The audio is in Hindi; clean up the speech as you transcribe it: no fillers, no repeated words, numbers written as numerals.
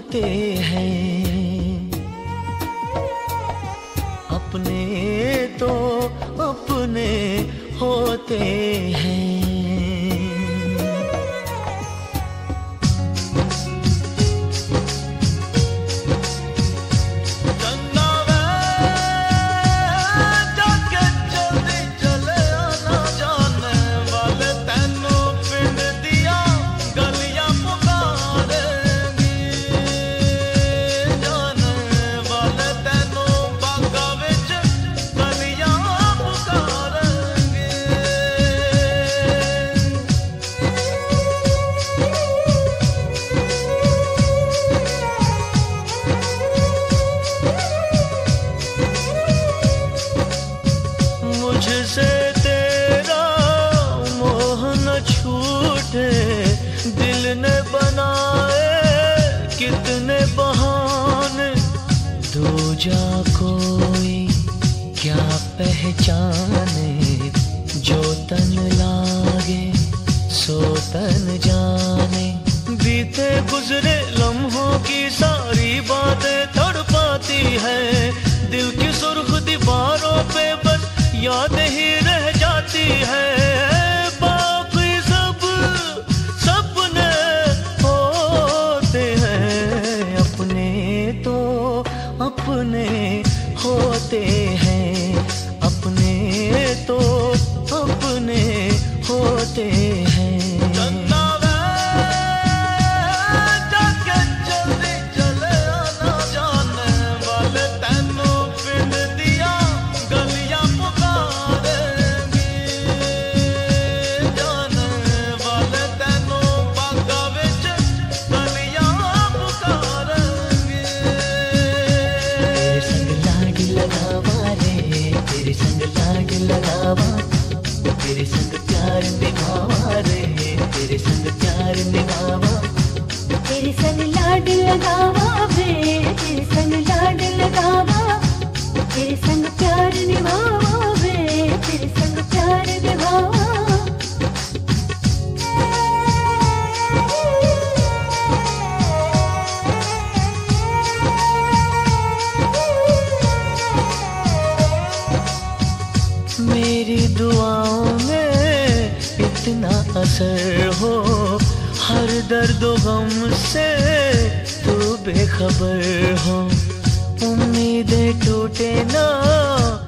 होते हैं। अपने तो अपने होते हैं। मुझसे तेरा मोह न छूटे, दिल ने बनाए कितने बहाने। दूजा कोई क्या पहचाने, जो तन लागे सो तन जाने। बीते गुजरे लम्हों की सारी बातें तड़पाती है, दिल की सुर्ख दीवारों पे बस याद ही रह जाती है। बाकी सब सपने होते हैं, अपने तो अपने होते हैं। अपने तो अपने होते हैं। तेरे संग प्यार निभावा रे, तेरे संग प्यार निभावा। तेरे संग लाड लगावा वे, तेरे संग लाड लगावा। तेरे संग प्यार निभावा वे, तेरे संग प्यार निभावा। मेरी दुआओं में इतना असर हो, हर दर्द गम से तू बेखबर हो। उम्मीदें टूटे ना